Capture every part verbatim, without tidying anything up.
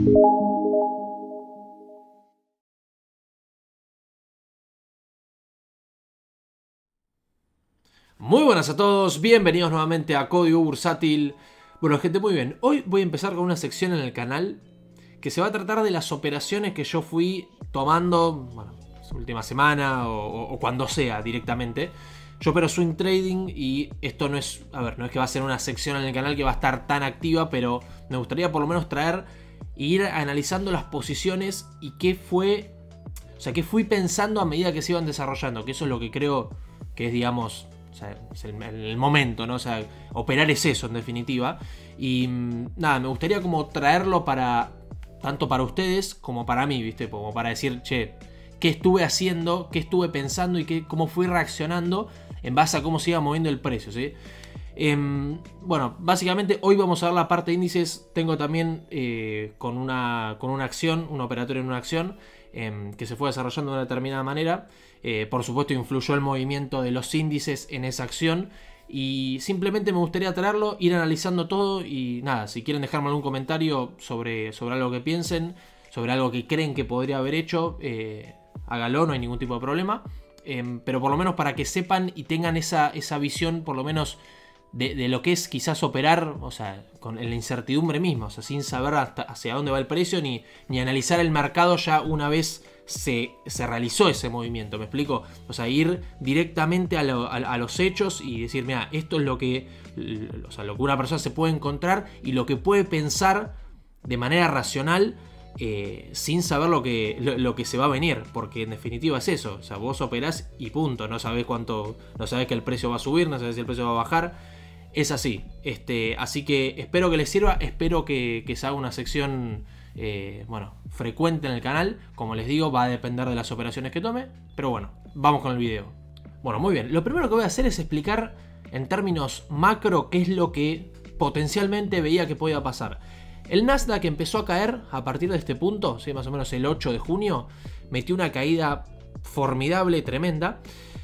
Muy buenas a todos, bienvenidos nuevamente a Código Bursátil. Bueno gente, muy bien, hoy voy a empezar con una sección en el canal que se va a tratar de las operaciones que yo fui tomando, bueno, esta última semana o, o cuando sea directamente. Yo opero swing trading y esto no es, a ver, no es que va a ser una sección en el canal que va a estar tan activa, pero me gustaría por lo menos traer e ir analizando las posiciones y qué fue, o sea, qué fui pensando a medida que se iban desarrollando, que eso es lo que creo que es, digamos, o sea, es el, el momento, ¿no? O sea, operar es eso en definitiva. Y nada, me gustaría como traerlo para, tanto para ustedes como para mí, ¿viste? Como para decir, che, qué estuve haciendo, qué estuve pensando y qué, cómo fui reaccionando en base a cómo se iba moviendo el precio, ¿sí? Eh, bueno, básicamente hoy vamos a ver la parte de índices. Tengo también eh, con, una, con una acción, un operatorio en una acción eh, que se fue desarrollando de una determinada manera. Eh, por supuesto influyó el movimiento de los índices en esa acción. Y simplemente me gustaría traerlo, ir analizando todo. Y nada, si quieren dejarme algún comentario sobre, sobre algo que piensen, sobre algo que creen que podría haber hecho, eh, hágalo, no hay ningún tipo de problema. Eh, pero por lo menos para que sepan y tengan esa, esa visión, por lo menos de, de lo que es quizás operar, o sea, con la incertidumbre misma, o sea, sin saber hasta hacia dónde va el precio, ni, ni analizar el mercado ya una vez se, se realizó ese movimiento, ¿me explico? O sea, ir directamente a, lo, a, a los hechos y decir, mira, esto es lo que, o sea, lo que una persona se puede encontrar y lo que puede pensar de manera racional, Eh, sin saber lo que, lo, lo que se va a venir, porque en definitiva es eso, o sea, vos operás y punto, no sabés cuánto, no sabés que el precio va a subir, no sabés si el precio va a bajar, es así, este, así que espero que les sirva, espero que, que se haga una sección, eh, bueno, frecuente en el canal, como les digo, va a depender de las operaciones que tome, pero bueno, vamos con el video. Bueno, muy bien, lo primero que voy a hacer es explicar en términos macro qué es lo que potencialmente veía que podía pasar. El Nasdaq empezó a caer a partir de este punto, ¿sí? Más o menos el ocho de junio, metió una caída formidable, tremenda.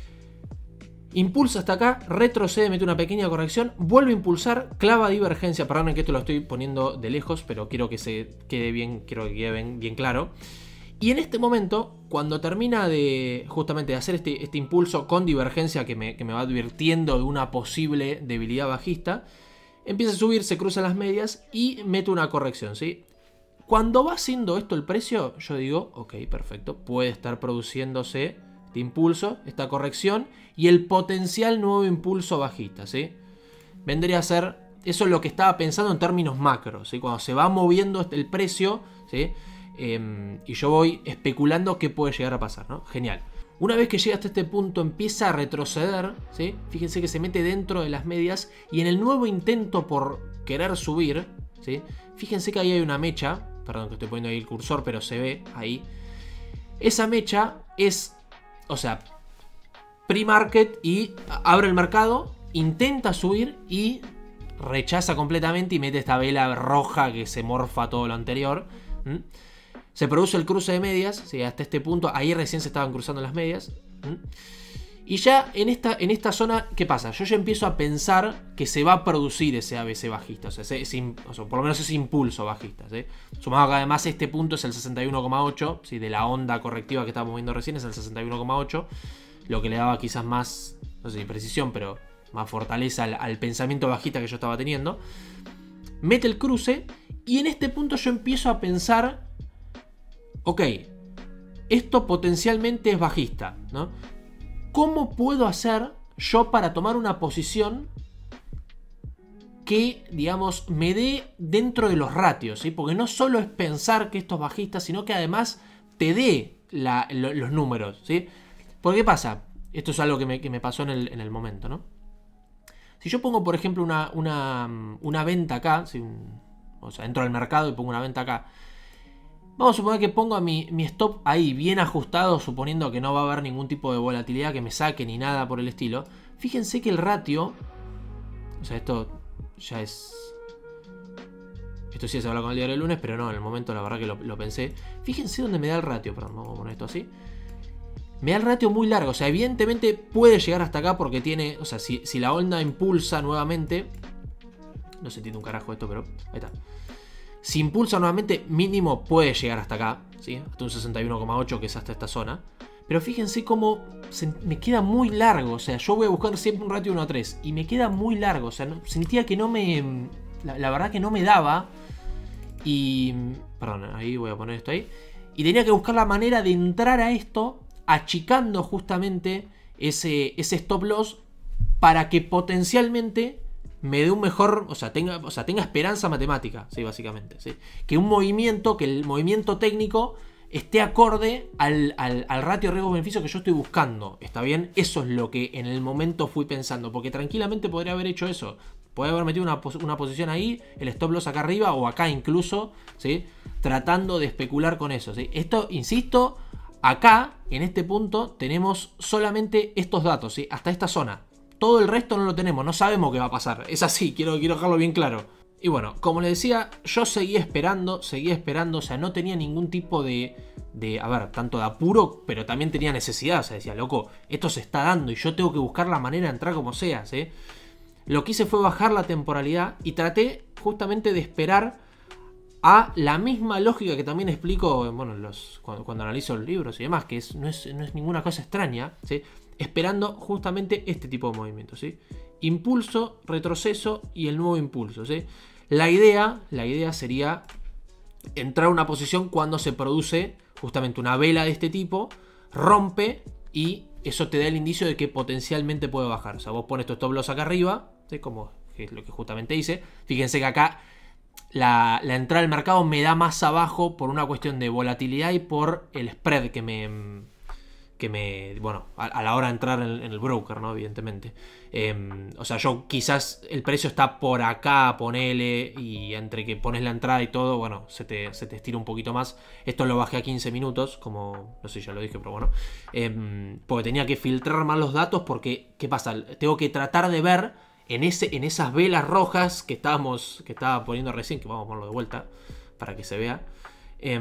Impulsa hasta acá, retrocede, mete una pequeña corrección, vuelve a impulsar, clava divergencia. Perdonen que esto lo estoy poniendo de lejos, pero quiero que se quede bien, quiero que quede bien, bien claro. Y en este momento, cuando termina de justamente de hacer este, este impulso con divergencia que me, que me va advirtiendo de una posible debilidad bajista, empieza a subir, se cruzan las medias y mete una corrección, ¿sí? Cuando va haciendo esto el precio, yo digo, ok, perfecto, puede estar produciéndose este impulso, esta corrección y el potencial nuevo impulso bajista, ¿sí? Vendría a ser, eso es lo que estaba pensando en términos macro, ¿sí? Cuando se va moviendo el precio, ¿sí? Eh, y yo voy especulando qué puede llegar a pasar, ¿no? Genial. Una vez que llega hasta este punto empieza a retroceder, ¿sí? Fíjense que se mete dentro de las medias y en el nuevo intento por querer subir, ¿sí? Fíjense que ahí hay una mecha, perdón que estoy poniendo ahí el cursor, pero se ve ahí. Esa mecha es, o sea, pre-market y abre el mercado, intenta subir y rechaza completamente y mete esta vela roja que se morfa todo lo anterior. ¿Mm? Se produce el cruce de medias, ¿sí? Hasta este punto, ahí recién se estaban cruzando las medias. ¿Mm? Y ya en esta, en esta zona, ¿qué pasa? Yo ya empiezo a pensar que se va a producir ese A B C bajista, o sea, ese, ese, o sea por lo menos ese impulso bajista, ¿sí? Sumado que además este punto es el sesenta y uno coma ocho, ¿sí? De la onda correctiva que estábamos viendo recién es el sesenta y uno coma ocho, lo que le daba quizás más, no sé si precisión, pero más fortaleza al, al pensamiento bajista que yo estaba teniendo. Mete el cruce y en este punto yo empiezo a pensar, ok, esto potencialmente es bajista, ¿no? ¿Cómo puedo hacer yo para tomar una posición que, digamos, me dé dentro de los ratios, ¿sí? Porque no solo es pensar que esto es bajista, sino que además te dé la, lo, los números, ¿sí? Porque ¿qué pasa? Esto es algo que me, que me pasó en el, en el momento, ¿no? Si yo pongo, por ejemplo, una, una, una venta acá, ¿sí? Un, o sea, entro al mercado y pongo una venta acá. Vamos a suponer que pongo mi, mi stop ahí bien ajustado, suponiendo que no va a haber ningún tipo de volatilidad que me saque ni nada por el estilo. Fíjense que el ratio, o sea, esto ya es... Esto sí se habla con el diario del lunes, pero no, en el momento la verdad que lo, lo pensé. Fíjense dónde me da el ratio, perdón, vamos a poner esto así. Me da el ratio muy largo, o sea, evidentemente puede llegar hasta acá porque tiene... O sea, si, si la onda impulsa nuevamente... No se entiende un carajo esto, pero ahí está. Si impulsa nuevamente, mínimo puede llegar hasta acá, ¿sí? Hasta un sesenta y uno coma ocho, que es hasta esta zona. Pero fíjense cómo se, me queda muy largo. O sea, yo voy a buscar siempre un ratio uno a tres. Y me queda muy largo. O sea, no, sentía que no me... La, la verdad que no me daba. Y... Perdón, ahí voy a poner esto ahí. Y tenía que buscar la manera de entrar a esto achicando justamente ese, ese stop loss para que potencialmente me dé un mejor, o sea, tenga, o sea, tenga esperanza matemática, sí, básicamente, ¿sí? Que un movimiento, que el movimiento técnico esté acorde al, al, al ratio riesgo-beneficio que yo estoy buscando, ¿está bien? Eso es lo que en el momento fui pensando, porque tranquilamente podría haber hecho eso. Podría haber metido una, una posición ahí, el stop loss acá arriba o acá incluso, ¿sí? Tratando de especular con eso, ¿sí? Esto, insisto, acá, en este punto, tenemos solamente estos datos, ¿sí? Hasta esta zona. Todo el resto no lo tenemos, no sabemos qué va a pasar. Es así, quiero, quiero dejarlo bien claro. Y bueno, como les decía, yo seguía esperando, seguía esperando, o sea, no tenía ningún tipo de, de, a ver, tanto de apuro, pero también tenía necesidad. O sea, decía, loco, esto se está dando y yo tengo que buscar la manera de entrar como sea, ¿sí? Lo que hice fue bajar la temporalidad y traté justamente de esperar a la misma lógica que también explico, bueno, los, cuando, cuando analizo los libros y demás, que es, no, es, no es ninguna cosa extraña, ¿sí? Esperando justamente este tipo de movimientos, ¿sí? Impulso, retroceso y el nuevo impulso, ¿sí? La idea, la idea sería entrar a una posición cuando se produce justamente una vela de este tipo, rompe y eso te da el indicio de que potencialmente puede bajar. O sea, vos pones tu stop loss acá arriba, ¿sí? Como es lo que justamente hice. Fíjense que acá la, la entrada al mercado me da más abajo por una cuestión de volatilidad y por el spread que me... que me, bueno, a, a la hora de entrar en, en el broker, ¿no? Evidentemente. Eh, o sea, yo quizás el precio está por acá, ponele, y entre que pones la entrada y todo, bueno, se te, se te estira un poquito más. Esto lo bajé a quince minutos, como, no sé si ya lo dije, pero bueno. Eh, porque tenía que filtrar más los datos porque, ¿qué pasa? Tengo que tratar de ver en, ese, en esas velas rojas que estábamos, que estaba poniendo recién, que vamos a ponerlo de vuelta para que se vea. Eh,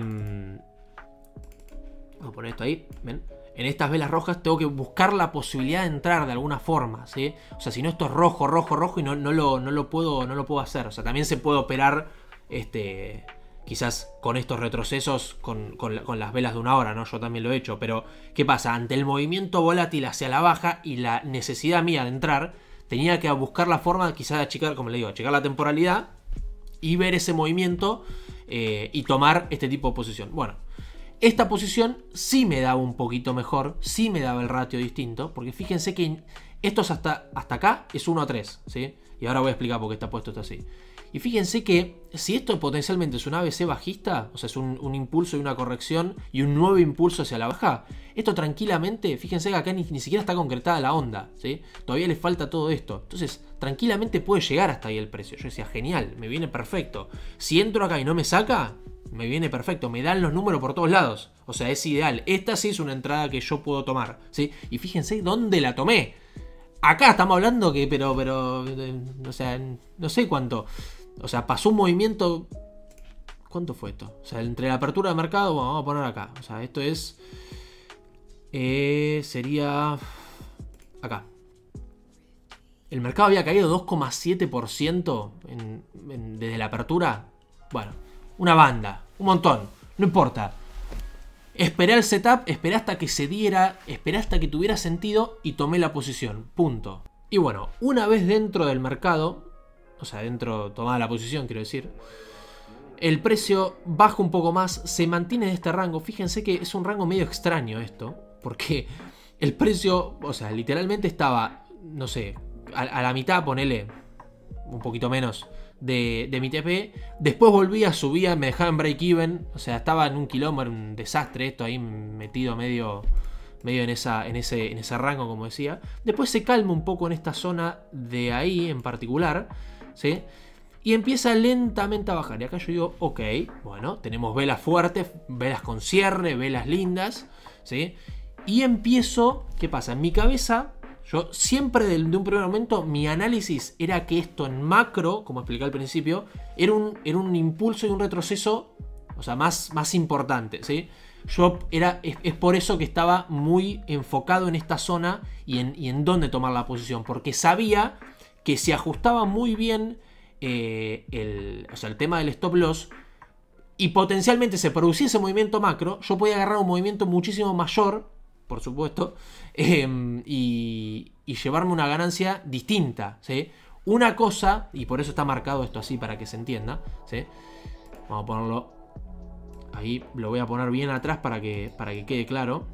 vamos a poner esto ahí, ¿ven? En estas velas rojas tengo que buscar la posibilidad de entrar de alguna forma, ¿sí? O sea, si no, esto es rojo, rojo, rojo y no, no, lo, no, lo puedo, no lo puedo hacer. O sea, también se puede operar este, quizás con estos retrocesos con, con, con las velas de una hora, ¿no? Yo también lo he hecho. Pero, ¿qué pasa? Ante el movimiento volátil hacia la baja y la necesidad mía de entrar, tenía que buscar la forma quizás de achicar, como le digo, achicar la temporalidad y ver ese movimiento eh, y tomar este tipo de posición. Bueno. Esta posición sí me daba un poquito mejor, sí me daba el ratio distinto, porque fíjense que esto es hasta, hasta acá es uno a tres, ¿sí? Y ahora voy a explicar por qué está puesto esto así. Y fíjense que si esto potencialmente es un A B C bajista, o sea, es un, un impulso y una corrección y un nuevo impulso hacia la baja, esto tranquilamente, fíjense que acá ni, ni siquiera está concretada la onda, ¿sí? Todavía le falta todo esto. Entonces, tranquilamente puede llegar hasta ahí el precio. Yo decía, genial, me viene perfecto. Si entro acá y no me saca, me viene perfecto, me dan los números por todos lados. O sea, es ideal. Esta sí es una entrada que yo puedo tomar, ¿sí? Y fíjense dónde la tomé. Acá estamos hablando que, pero, pero, o sea, no sé cuánto. O sea, pasó un movimiento... ¿Cuánto fue esto? O sea, entre la apertura de mercado, bueno, vamos a poner acá. O sea, esto es... Eh, sería... Acá. El mercado había caído dos coma siete por ciento en, en, desde la apertura. Bueno, una banda, un montón, no importa. Esperé el setup, esperé hasta que se diera, esperé hasta que tuviera sentido y tomé la posición, punto. Y bueno, una vez dentro del mercado, o sea, dentro, tomada la posición, quiero decir, el precio baja un poco más, se mantiene en este rango. Fíjense que es un rango medio extraño esto, porque el precio, o sea, literalmente estaba, no sé, a, a la mitad, ponele, un poquito menos, de, de mi T P. Después volvía, subía, me dejaba en break-even. O sea, estaba en un kilómetro, un desastre esto ahí metido medio, medio en, esa, en, ese, en ese rango, como decía. Después se calma un poco en esta zona de ahí en particular, ¿sí? Y empieza lentamente a bajar. Y acá yo digo, ok, bueno, tenemos velas fuertes, velas con cierre, velas lindas, ¿sí? Y empiezo, ¿qué pasa? En mi cabeza... Yo siempre de, de un primer momento mi análisis era que esto en macro, como expliqué al principio, era un, era un impulso y un retroceso, o sea, más, más importante, ¿sí? Yo era, es, es por eso que estaba muy enfocado en esta zona y en, y en dónde tomar la posición, porque sabía que si ajustaba muy bien eh, el, o sea, el tema del stop loss, y potencialmente se produciese movimiento macro, yo podía agarrar un movimiento muchísimo mayor, por supuesto, eh, y, y llevarme una ganancia distinta, ¿sí? Una cosa, y por eso está marcado esto así para que se entienda, ¿sí? Vamos a ponerlo ahí, lo voy a poner bien atrás para que, para que quede claro.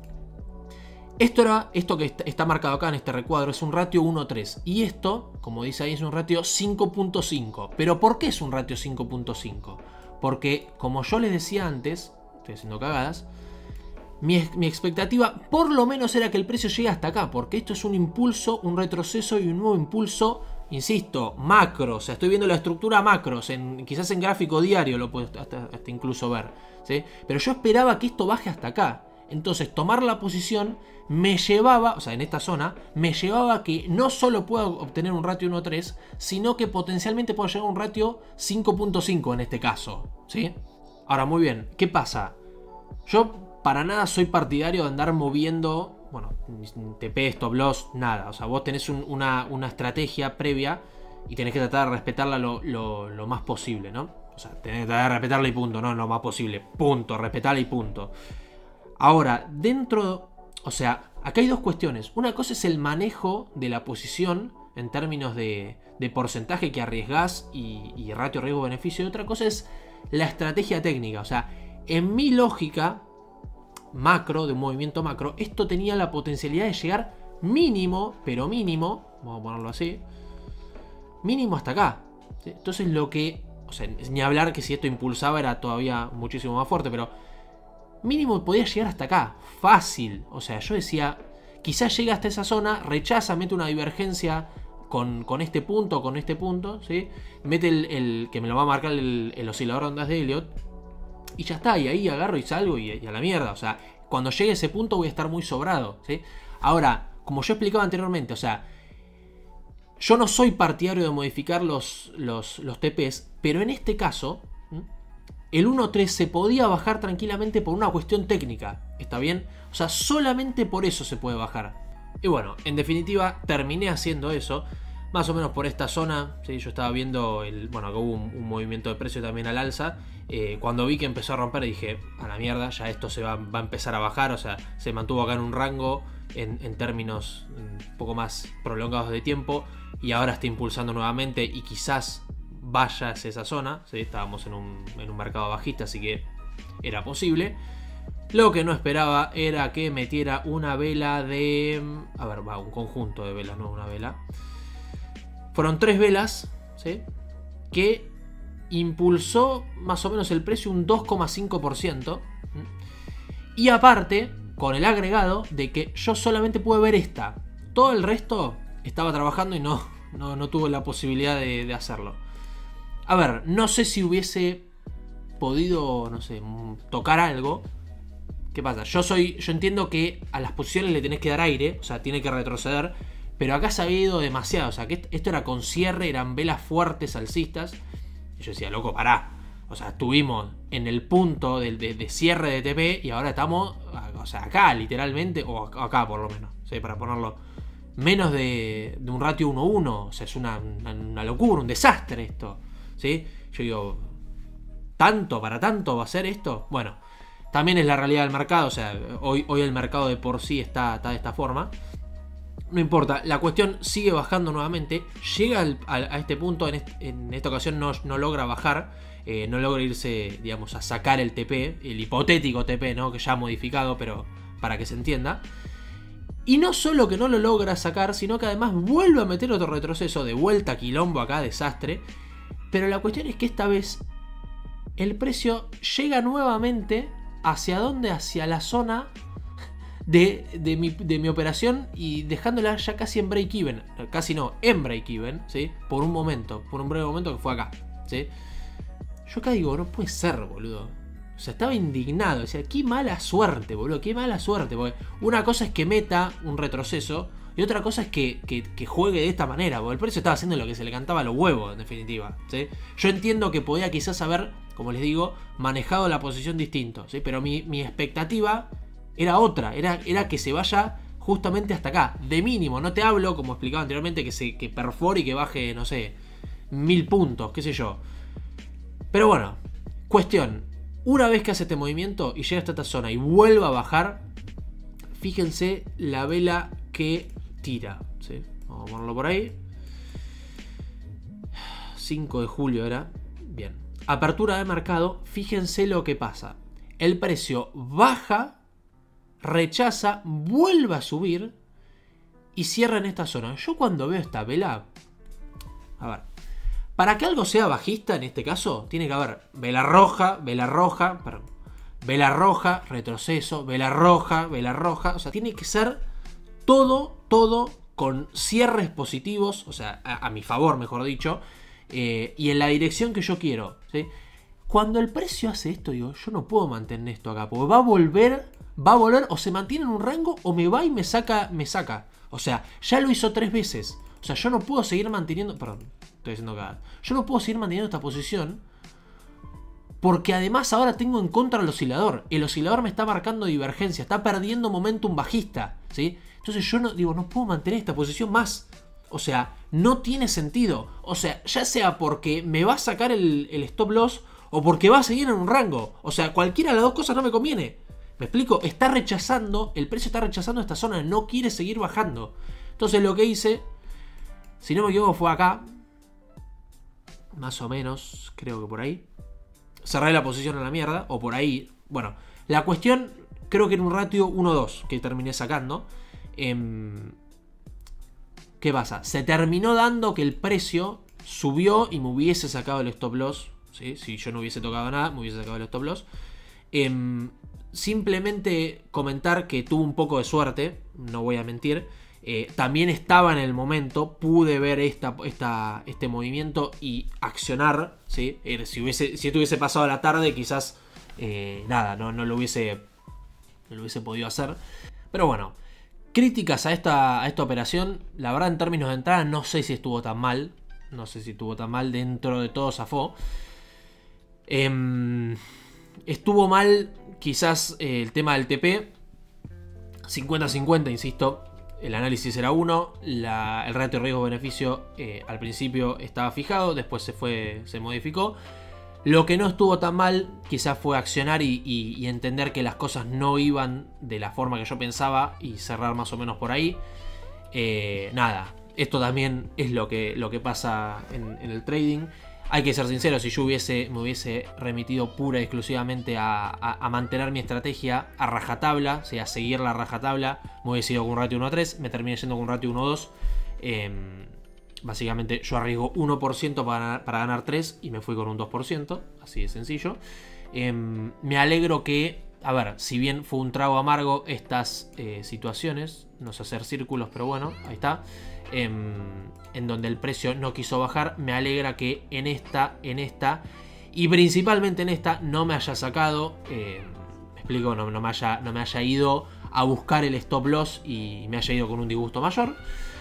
Esto, era, esto que está marcado acá en este recuadro es un ratio uno tres. Y esto, como dice ahí, es un ratio cinco punto cinco. ¿Pero por qué es un ratio cinco punto cinco? Porque, como yo les decía antes, estoy haciendo cagadas, mi, mi expectativa por lo menos era que el precio llegue hasta acá. Porque esto es un impulso, un retroceso y un nuevo impulso, insisto, macro. O sea, estoy viendo la estructura macros. En, quizás en gráfico diario lo puedo hasta, hasta incluso ver, ¿sí? Pero yo esperaba que esto baje hasta acá. Entonces tomar la posición me llevaba, o sea, en esta zona, me llevaba a que no solo pueda obtener un ratio uno tres, sino que potencialmente pueda llegar a un ratio cinco punto cinco en este caso, ¿sí? Ahora, muy bien, ¿qué pasa? Yo para nada soy partidario de andar moviendo, bueno, T P, stop loss, nada. O sea, vos tenés un, una, una estrategia previa y tenés que tratar de respetarla lo, lo, lo más posible, ¿no? O sea, tenés que tratar de respetarla y punto, no lo más posible, punto, respetarla y punto. Ahora, dentro, o sea, acá hay dos cuestiones. Una cosa es el manejo de la posición en términos de, de porcentaje que arriesgás y, y ratio riesgo-beneficio. Y otra cosa es la estrategia técnica. O sea, en mi lógica macro, de un movimiento macro, esto tenía la potencialidad de llegar mínimo, pero mínimo, vamos a ponerlo así, mínimo hasta acá, ¿sí? Entonces lo que, o sea, ni hablar que si esto impulsaba era todavía muchísimo más fuerte, pero mínimo podía llegar hasta acá, fácil. O sea, yo decía, quizás llega hasta esa zona, rechaza, mete una divergencia con, con este punto, con este punto, ¿sí? Mete el, el que me lo va a marcar el, el oscilador de ondas de Elliott, y ya está, y ahí agarro y salgo y, y a la mierda. O sea, cuando llegue a ese punto voy a estar muy sobrado, ¿sí? Ahora, como yo explicaba anteriormente, o sea, yo no soy partidario de modificar los, los, los T Ps, pero en este caso el uno tres se podía bajar tranquilamente por una cuestión técnica, ¿está bien? O sea, solamente por eso se puede bajar. Y bueno, en definitiva, terminé haciendo eso, más o menos por esta zona, ¿sí? Yo estaba viendo, el, bueno, que hubo un, un movimiento de precio también al alza. Eh, cuando vi que empezó a romper dije, a la mierda, ya esto se va, va a empezar a bajar. O sea, se mantuvo acá en un rango en, en términos un poco más prolongados de tiempo, y ahora está impulsando nuevamente y quizás vaya hacia esa zona, ¿sí? Estábamos en un, en un mercado bajista, así que era posible. Lo que no esperaba era que metiera una vela de... A ver, va, un conjunto de velas, no una vela. Fueron tres velas, ¿sí? Que impulsó más o menos el precio un dos coma cinco por ciento. Y aparte, con el agregado de que yo solamente pude ver esta. Todo el resto estaba trabajando y no, no, no tuve la posibilidad de, de hacerlo. A ver, no sé si hubiese podido, no sé, tocar algo. ¿Qué pasa? Yo soy, yo entiendo que a las posiciones le tenés que dar aire, o sea, tiene que retroceder, pero acá se había ido demasiado, o sea, que esto era con cierre, eran velas fuertes alcistas. Y yo decía, loco, pará. O sea, estuvimos en el punto de, de, de cierre de T P y ahora estamos, o sea, acá literalmente, o acá por lo menos, ¿sí? Para ponerlo, menos de, de un ratio uno uno, o sea, es una, una, una locura, un desastre esto, ¿sí? Yo digo, ¿tanto para tanto va a ser esto? Bueno, también es la realidad del mercado, o sea, hoy, hoy el mercado de por sí está, está de esta forma. No importa, la cuestión sigue bajando nuevamente, llega al, a, a este punto, en, este, en esta ocasión no, no logra bajar, eh, no logra irse, digamos, a sacar el T P, el hipotético T P, ¿no? Que ya ha modificado, pero para que se entienda. Y no solo que no lo logra sacar, sino que además vuelve a meter otro retroceso, de vuelta quilombo acá, desastre. Pero la cuestión es que esta vez el precio llega nuevamente hacia dónde, hacia la zona de, de, mi, de mi operación y dejándola ya casi en break-even. Casi no, en break-even, ¿sí? Por un momento, por un breve momento que fue acá, ¿sí? Yo acá digo, no puede ser, boludo. O sea, estaba indignado. Decía, qué mala suerte, boludo, qué mala suerte. Porque una cosa es que meta un retroceso y otra cosa es que, que, que juegue de esta manera. Porque el precio estaba haciendo lo que se le cantaba a los huevos, en definitiva, ¿sí? Yo entiendo que podía quizás haber, como les digo, manejado la posición distinto, ¿sí? Pero mi, mi expectativa era otra. Era, era que se vaya justamente hasta acá. De mínimo. No te hablo, como explicaba anteriormente, que se que perfore y que baje, no sé, mil puntos, qué sé yo. Pero bueno, cuestión. Una vez que hace este movimiento y llega hasta esta zona y vuelve a bajar, fíjense la vela que tira, ¿sí? Vamos a ponerlo por ahí. cinco de julio era. Bien. Apertura de mercado. Fíjense lo que pasa. El precio baja, rechaza, vuelve a subir y cierra en esta zona. Yo cuando veo esta vela... A ver. Para que algo sea bajista, en este caso, tiene que haber vela roja, vela roja, perdón, vela roja, retroceso, vela roja, vela roja. O sea, tiene que ser todo, todo con cierres positivos, o sea, a, a mi favor, mejor dicho, eh, y en la dirección que yo quiero, ¿sí? Cuando el precio hace esto, digo, yo no puedo mantener esto acá, porque va a volver, va a volver, o se mantiene en un rango, o me va y me saca, me saca. O sea, ya lo hizo tres veces. O sea, yo no puedo seguir manteniendo, perdón, estoy diciendo acá, yo no puedo seguir manteniendo esta posición, porque además ahora tengo en contra el oscilador. El oscilador me está marcando divergencia, está perdiendo momentum bajista, ¿sí? Entonces yo no, digo, no puedo mantener esta posición más. O sea, no tiene sentido. O sea, ya sea porque me va a sacar el, el stop loss o porque va a seguir en un rango. O sea, cualquiera de las dos cosas no me conviene. ¿Me explico? Está rechazando, el precio está rechazando esta zona, no quiere seguir bajando. Entonces lo que hice, si no me equivoco, fue acá. Más o menos, creo que por ahí. Cerré la posición en la mierda, o por ahí. Bueno, la cuestión, creo que en un ratio uno dos que terminé sacando. Eh, ¿Qué pasa? Se terminó dando que el precio subió y me hubiese sacado el stop loss, ¿sí? Si yo no hubiese tocado nada, me hubiese sacado el stop loss. Eh, simplemente comentar que tuve un poco de suerte, no voy a mentir. Eh, también estaba en el momento, pude ver esta, esta, este movimiento y accionar, ¿sí? Eh, si, hubiese, si esto hubiese pasado a la tarde, quizás eh, nada, no, no, lo hubiese, no lo hubiese podido hacer. Pero bueno, críticas a esta, a esta operación. La verdad, en términos de entrada, no sé si estuvo tan mal. No sé si estuvo tan mal, dentro de todo zafó. Eh, estuvo mal quizás eh, el tema del T P. cincuenta cincuenta, insisto. El análisis era uno, la, el ratio riesgo-beneficio eh, al principio estaba fijado, después se fue, se modificó. Lo que no estuvo tan mal quizás fue accionar y, y, y entender que las cosas no iban de la forma que yo pensaba y cerrar más o menos por ahí. Eh, nada, esto también es lo que, lo que pasa en, en el trading. Hay que ser sincero, si yo hubiese, me hubiese remitido pura y exclusivamente a, a, a mantener mi estrategia a rajatabla, o sea, a seguir la rajatabla, me hubiese ido con un ratio uno a tres, me terminé yendo con un ratio uno a dos. Eh, básicamente yo arriesgo uno por ciento para ganar, para ganar tres y me fui con un dos por ciento, así de sencillo. Eh, me alegro que, a ver, si bien fue un trago amargo estas eh, situaciones, no sé hacer círculos, pero bueno, ahí está. En, en donde el precio no quiso bajar, me alegra que en esta, en esta y principalmente en esta no me haya sacado, eh, me explico, no, no, me haya, no me haya ido a buscar el stop loss y me haya ido con un disgusto mayor.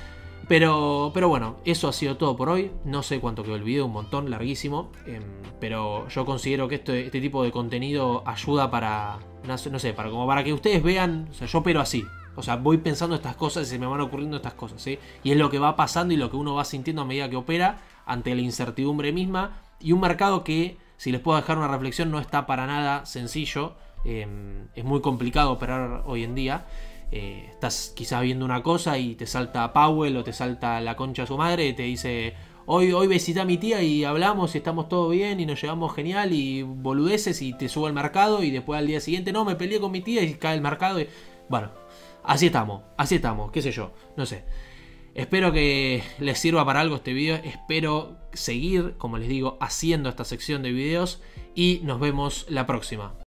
Pero, pero bueno, eso ha sido todo por hoy. No sé cuánto quedó el video, un montón, larguísimo. Eh, pero yo considero que este, este tipo de contenido ayuda para, no sé, no sé, para, como para que ustedes vean, o sea, yo opero así. O sea, voy pensando estas cosas y se me van ocurriendo estas cosas, ¿sí? Y es lo que va pasando y lo que uno va sintiendo a medida que opera ante la incertidumbre misma. Y un mercado que, si les puedo dejar una reflexión, no está para nada sencillo. Eh, es muy complicado operar hoy en día. Eh, estás quizás viendo una cosa y te salta Powell o te salta la concha de su madre y te dice... Hoy, hoy visita a mi tía y hablamos y estamos todo bien y nos llevamos genial y boludeces y te sube el mercado y después al día siguiente no, me peleé con mi tía y cae el mercado y... Bueno... Así estamos, así estamos, qué sé yo, no sé. Espero que les sirva para algo este video. Espero seguir, como les digo, haciendo esta sección de videos. Y nos vemos la próxima.